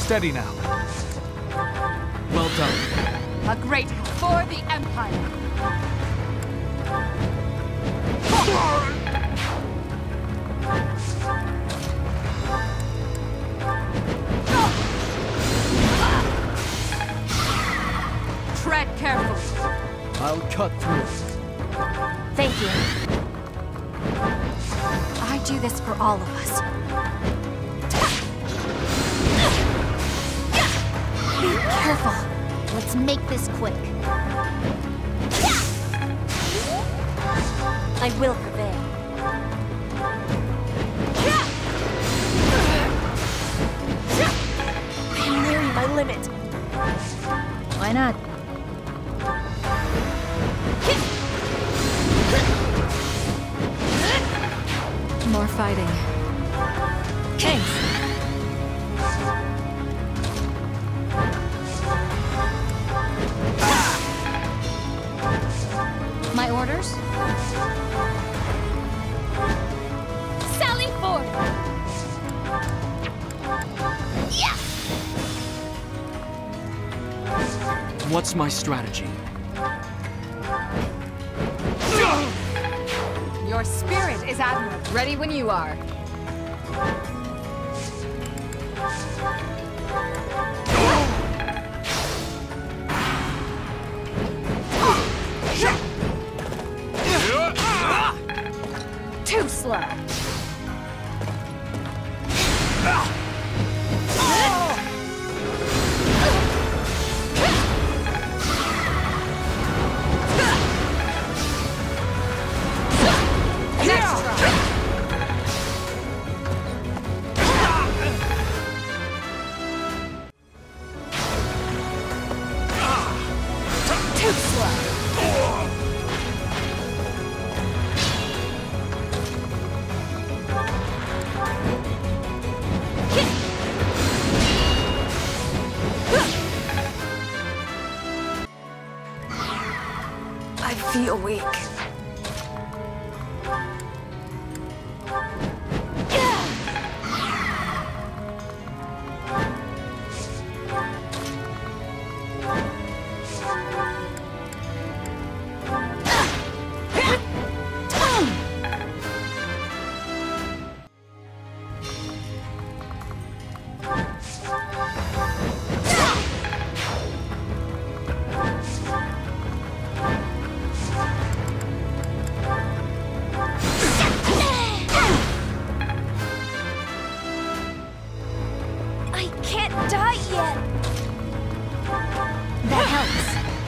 Steady now. Well done. A great help for the Empire. Tread carefully. I'll cut through. Thank you. I do this for all of us. Be careful. Let's make this quick. I will prevail. I'm nearing my limit. Why not? More fighting. Thanks. My orders? Sally forth! Yeah! What's my strategy? Your spirit is admirable. Ready when you are. Too slow. Too slow. I feel weak. I can't die yet. That helps.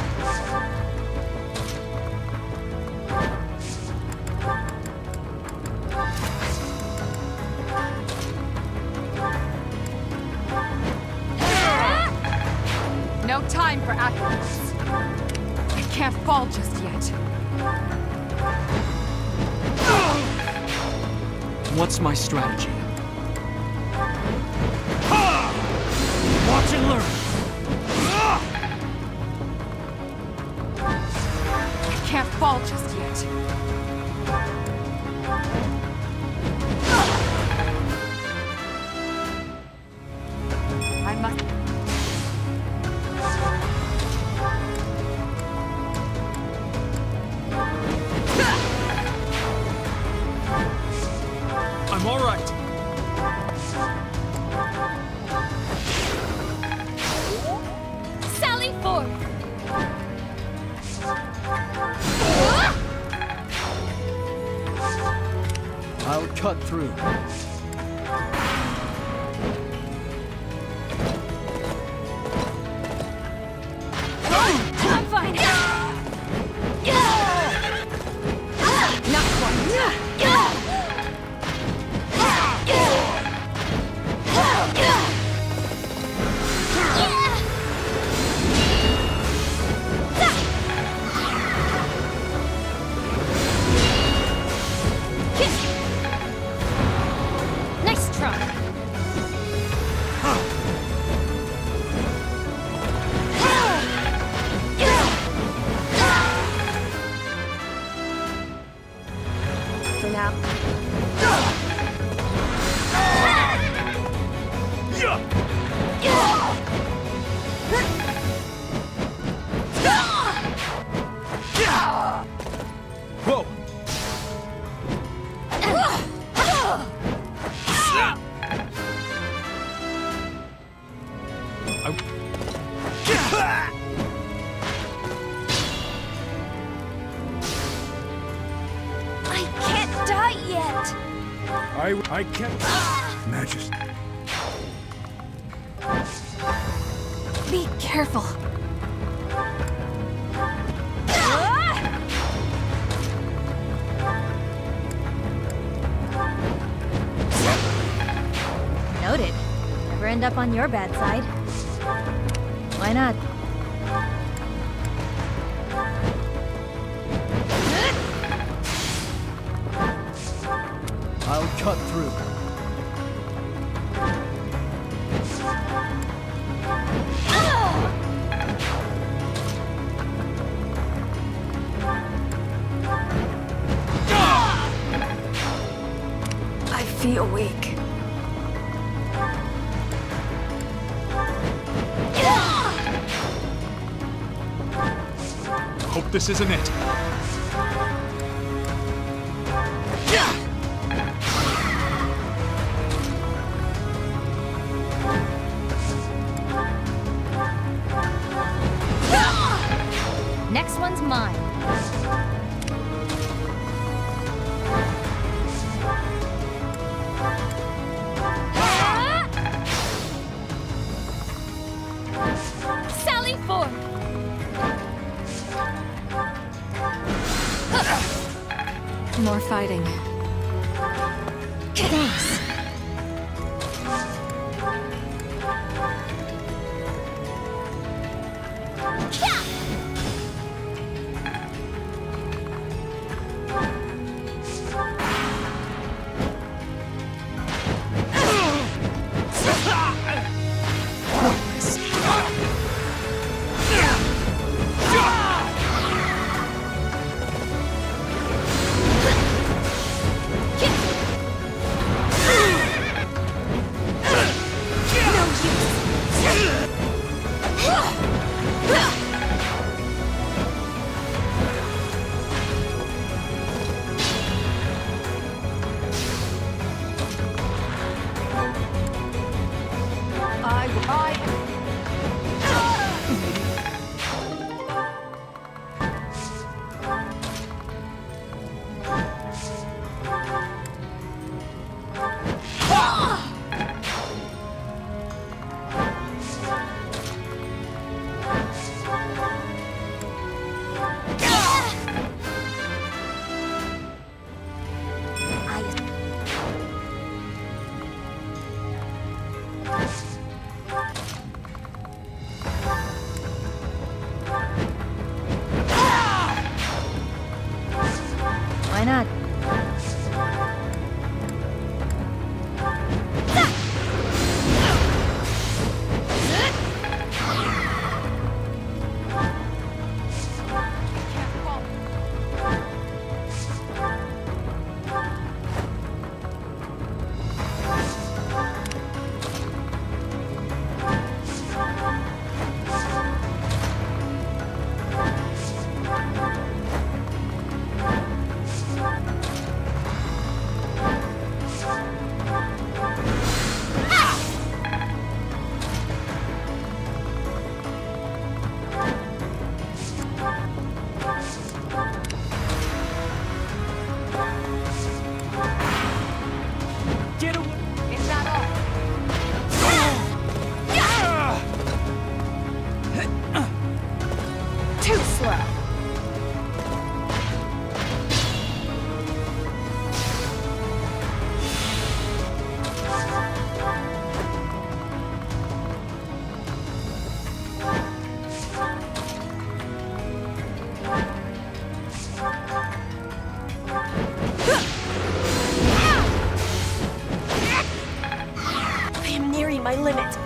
No time for acrobats. I can't fall just yet. What's my strategy? Watch and learn. I can't fall just yet. I must... I'm all right. Sally forth. I'll cut through. I'm fine. Not quite. I can't die yet! I can't. Majesty. Be careful. Noted. Never end up on your bad side. Why not? I'll cut through. I feel weak. Hope this isn't it. Next one's mine. Sally forth! More fighting. Thanks. Why not? Get away! Is that all? Too slow. I am nearing my limit.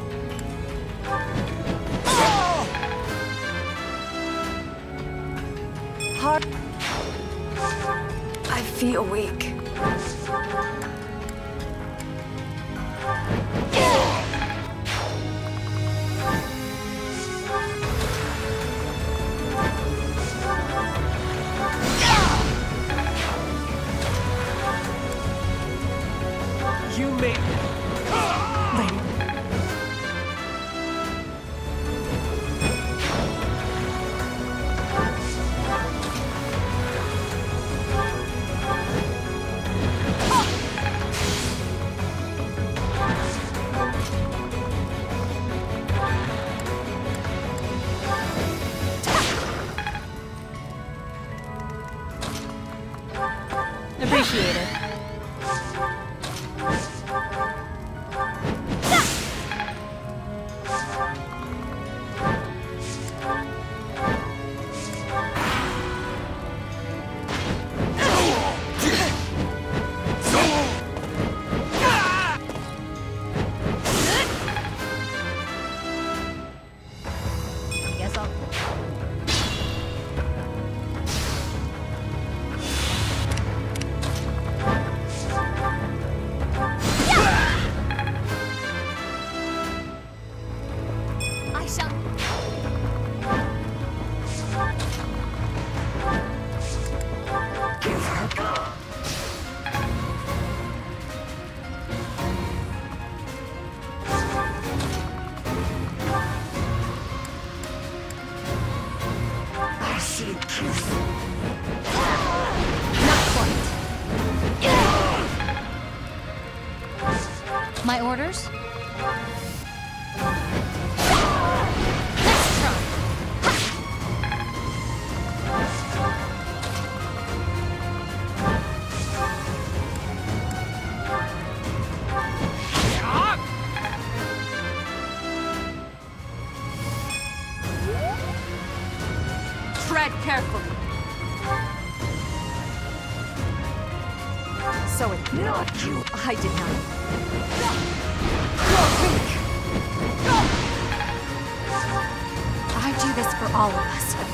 Hard. I feel weak. You made initiated. Guess I'll... I shall... My orders? Let's try. Tread carefully. So it not you. I did not. You're weak. I do this for all of us.